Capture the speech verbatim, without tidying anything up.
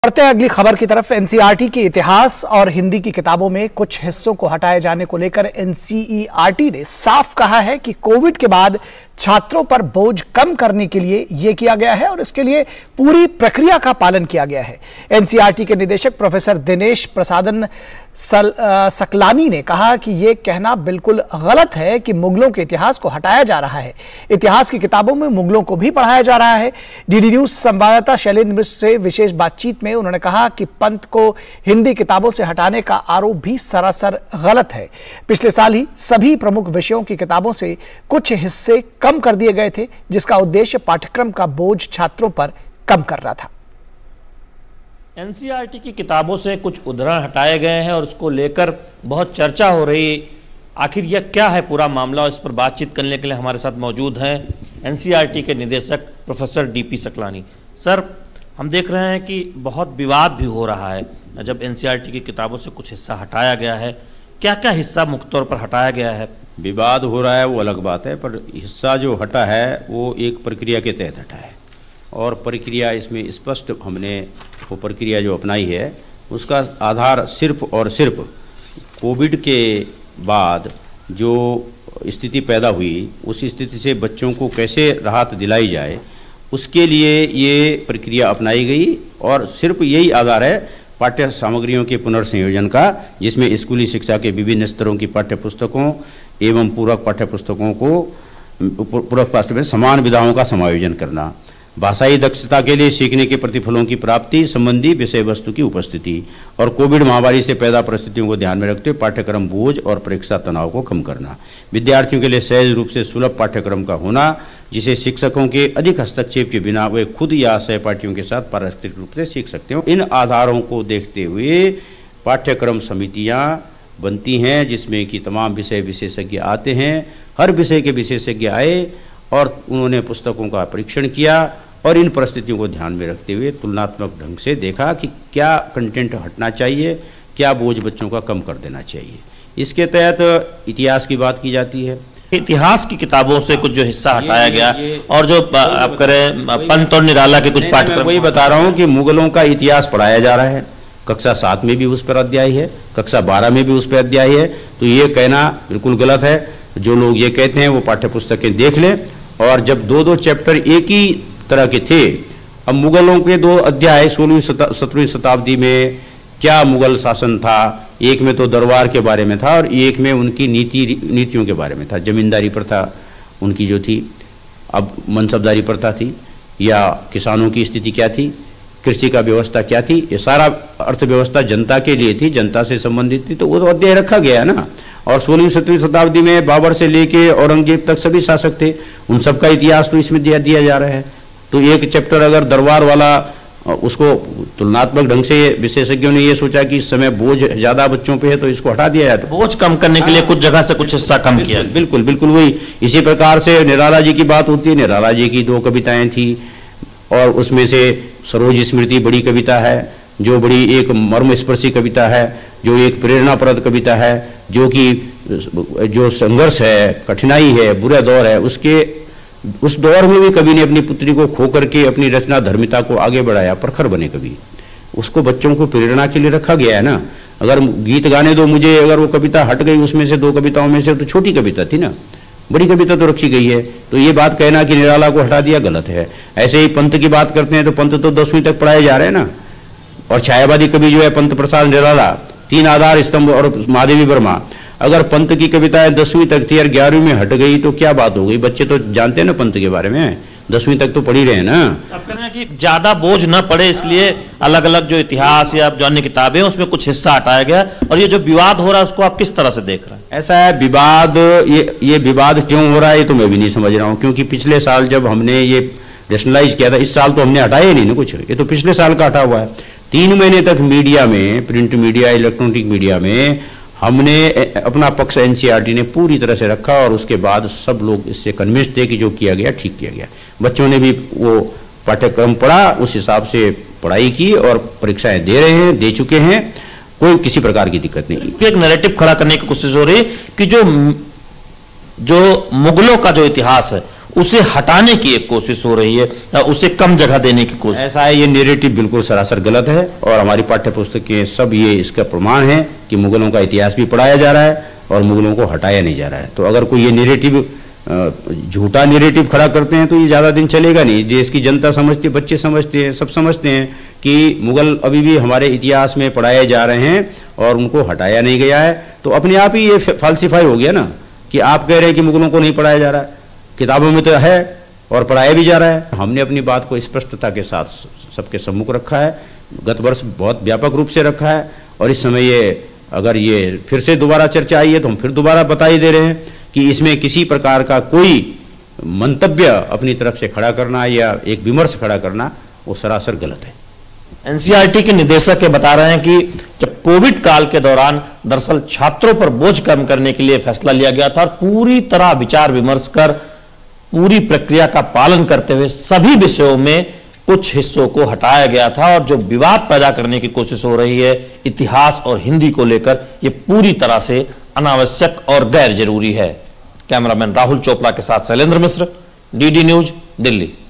बढ़ते हैं अगली खबर की तरफ। एनसीईआरटी के इतिहास और हिंदी की किताबों में कुछ हिस्सों को हटाए जाने को लेकर एनसीईआरटी ने साफ कहा है कि कोविड के बाद छात्रों पर बोझ कम करने के लिए यह किया गया है और इसके लिए पूरी प्रक्रिया का पालन किया गया है। एनसीईआरटी के निदेशक प्रोफेसर दिनेश प्रसादन सल, आ, सकलानी ने कहा कि यह कहना बिल्कुल गलत है कि मुगलों के इतिहास को हटाया जा रहा है। इतिहास की किताबों में मुगलों को भी पढ़ाया जा रहा है। डीडी न्यूज संवाददाता शैलेंद्र मिश्र से विशेष बातचीत में उन्होंने कहा कि पंत को हिंदी किताबों से हटाने का आरोप भी सरासर गलत है। पिछले साल ही सभी प्रमुख विषयों की किताबों से कुछ हिस्से कम कर दिए गए थे, जिसका उद्देश्य पाठ्यक्रम का बोझ छात्रों पर कम करना था। एनसीईआरटी की किताबों से कुछ उद्धरण हटाए गए हैं और उसको लेकर बहुत चर्चा हो रही है। आखिर यह क्या है पूरा मामला, इस पर बातचीत करने के लिए हमारे साथ मौजूद हैं एनसीईआरटी के निदेशक प्रोफेसर डीपी सकलानी। सर, हम देख रहे हैं कि बहुत विवाद भी हो रहा है जब एनसीईआरटी की किताबों से कुछ हिस्सा हटाया गया है। क्या क्या हिस्सा मुख्य तौर पर हटाया गया है? विवाद हो रहा है वो अलग बात है, पर हिस्सा जो हटा है वो एक प्रक्रिया के तहत हटा है और प्रक्रिया इसमें स्पष्ट हमने वो प्रक्रिया जो अपनाई है उसका आधार सिर्फ और सिर्फ कोविड के बाद जो स्थिति पैदा हुई उस स्थिति से बच्चों को कैसे राहत दिलाई जाए उसके लिए ये प्रक्रिया अपनाई गई और सिर्फ यही आधार है पाठ्य सामग्रियों के पुनर्संयोजन का, जिसमें स्कूली शिक्षा के विभिन्न स्तरों की पाठ्य पुस्तकों एवं पूरक पाठ्य पुस्तकों को पूरक पाठ्य में समान विधाओं का समायोजन करना, भाषाई दक्षता के लिए सीखने के प्रतिफलों की प्राप्ति संबंधी विषय वस्तु की उपस्थिति और कोविड महामारी से पैदा परिस्थितियों को ध्यान में रखते हुए पाठ्यक्रम बोझ और परीक्षा तनाव को कम करना, विद्यार्थियों के लिए सहज रूप से सुलभ पाठ्यक्रम का होना जिसे शिक्षकों के अधिक हस्तक्षेप के बिना वे खुद या सहपाठियों के साथ पारस्परिक रूप से सीख सकते हो। इन आधारों को देखते हुए पाठ्यक्रम समितियाँ बनती हैं जिसमें कि तमाम विषय विशेषज्ञ आते हैं। हर विषय के विशेषज्ञ आए और उन्होंने पुस्तकों का परीक्षण किया और इन परिस्थितियों को ध्यान में रखते हुए तुलनात्मक ढंग से देखा कि क्या कंटेंट हटना चाहिए, क्या बोझ बच्चों का कम कर देना चाहिए। इसके तहत इतिहास की बात की जाती है। इतिहास की किताबों से कुछ जो हिस्सा हटाया गया और जो आप करें पंत और निराला के कुछ पाठ्यक्रम, वही बता रहा हूँ कि मुगलों का इतिहास पढ़ाया जा रहा है। कक्षा सात में भी उस पर अध्याय है, कक्षा बारह में भी उस पर अध्याय है। तो ये कहना बिल्कुल गलत है। जो लोग ये कहते हैं वो पाठ्य पुस्तकें देख लें। और जब दो दो चैप्टर एक ही तरह के थे, अब मुगलों के दो अध्याय सोलहवीं सत्रहवीं शताब्दी में क्या मुगल शासन था, एक में तो दरबार के बारे में था और एक में उनकी नीति नीतियों के बारे में था। जमींदारी प्रथा उनकी जो थी, अब मनसबदारी प्रथा थी, या किसानों की स्थिति क्या थी, कृषि का व्यवस्था क्या थी, ये सारा अर्थव्यवस्था जनता के लिए थी, जनता से संबंधित थी। तो वो तो अध्याय रखा गया ना। और सोलहवीं सत्रहवीं शताब्दी में बाबर से लेके औरंगजेब तक सभी शासक थे, उन सबका इतिहास तो इसमें दिया दिया जा रहा है। तो एक चैप्टर अगर दरबार वाला, उसको तुलनात्मक ढंग से विशेषज्ञों ने ये सोचा कि इस समय बोझ ज्यादा बच्चों पे है तो इसको हटा दिया जाए। बोझ कम करने के लिए कुछ जगह से कुछ हिस्सा कम किया। बिल्कुल बिल्कुल वही। इसी प्रकार से निराला जी की बात होती है। निराला जी की दो कविताएं थी और उसमें से सरोज स्मृति बड़ी कविता है, जो बड़ी एक मर्मस्पर्शी कविता है, जो एक प्रेरणाप्रद कविता है, जो कि जो संघर्ष है, कठिनाई है, बुरा दौर है, उसके उस दौर में भी कवि ने अपनी पुत्री को खो करके अपनी रचना धर्मिता को आगे बढ़ाया, प्रखर बने कवि। उसको बच्चों को प्रेरणा के लिए रखा गया है ना। अगर गीत गाने दो मुझे, अगर वो कविता हट गई उसमें से, दो कविताओं में से, तो छोटी कविता थी ना, बड़ी कविता तो रखी गई है। तो ये बात कहना कि निराला को हटा दिया गलत है। ऐसे ही पंत की बात करते हैं तो पंत तो दसवीं तक पढ़ाए जा रहे हैं ना। और छायावादी कवि जो है पंत प्रसाद निराला, तीन आधार स्तंभ और महादेवी वर्मा, अगर पंत की कविताएं दसवीं तक थी और ग्यारहवीं में हट गई तो क्या बात हो गई। बच्चे तो जानते हैं ना पंत के बारे में, दसवीं तक तो पढ़ी रहे हैं ना। आप कह रहे हैं कि ज्यादा बोझ न पड़े इसलिए अलग अलग जो इतिहास या जो अन्य किताबें हैं उसमें कुछ हिस्सा हटाया गया। और ये जो विवाद हो रहा है उसको आप किस तरह से देख रहे हैं? ऐसा है, विवाद, ये ये विवाद क्यों हो रहा है ये तो मैं भी नहीं समझ रहा हूँ। क्योंकि पिछले साल जब हमने ये रेशनलाइज किया था, इस साल तो हमने हटाया ही नहीं ना कुछ, ये तो पिछले साल का हटा हुआ है। तीन महीने तक मीडिया में, प्रिंट मीडिया, इलेक्ट्रॉनिक मीडिया में हमने अपना पक्ष एनसीईआरटी ने पूरी तरह से रखा और उसके बाद सब लोग इससे कन्विंस्ड थे कि जो किया गया ठीक किया गया। बच्चों ने भी वो पाठ्यक्रम पढ़ा, उस हिसाब से पढ़ाई की और परीक्षाएं दे रहे हैं, दे चुके हैं, कोई किसी प्रकार की दिक्कत नहीं। एक नैरेटिव खड़ा करने की कोशिश हो रही है कि जो जो मुगलों का जो इतिहास है उसे हटाने की एक कोशिश हो रही है, उसे कम जगह देने की कोशिश। ऐसा है, ये नैरेटिव बिल्कुल सरासर गलत है और हमारी पाठ्य पुस्तकें सब ये इसका प्रमाण है कि मुगलों का इतिहास भी पढ़ाया जा रहा है और मुगलों को हटाया नहीं जा रहा है। तो अगर कोई ये नैरेटिव झूठा नैरेटिव खड़ा करते हैं तो ये ज़्यादा दिन चलेगा नहीं। देश की जनता समझती है, बच्चे समझते हैं, सब समझते हैं कि मुगल अभी भी हमारे इतिहास में पढ़ाए जा रहे हैं और उनको हटाया नहीं गया है। तो अपने आप ही ये फाल्सिफाई हो गया ना कि आप कह रहे हैं कि मुगलों को नहीं पढ़ाया जा रहा है, किताबों में तो है और पढ़ाया भी जा रहा है। हमने अपनी बात को स्पष्टता के साथ सबके सम्मुख रखा है, गत वर्ष बहुत व्यापक रूप से रखा है और इस समय ये अगर ये फिर से दोबारा चर्चा आई है तो हम फिर दोबारा बता ही दे रहे हैं कि इसमें किसी प्रकार का कोई मंतव्य अपनी तरफ से खड़ा करना या एक विमर्श खड़ा करना वो सरासर गलत है। एनसीईआरटी के निदेशक ये बता रहे हैं कि जब कोविड काल के दौरान दरअसल छात्रों पर बोझ कम करने के लिए फैसला लिया गया था और पूरी तरह विचार विमर्श कर पूरी प्रक्रिया का पालन करते हुए सभी विषयों में कुछ हिस्सों को हटाया गया था और जो विवाद पैदा करने की कोशिश हो रही है इतिहास और हिंदी को लेकर, यह पूरी तरह से अनावश्यक और गैर जरूरी है। कैमरामैन राहुल चोपड़ा के साथ शैलेंद्र मिश्र, डीडी न्यूज, दिल्ली।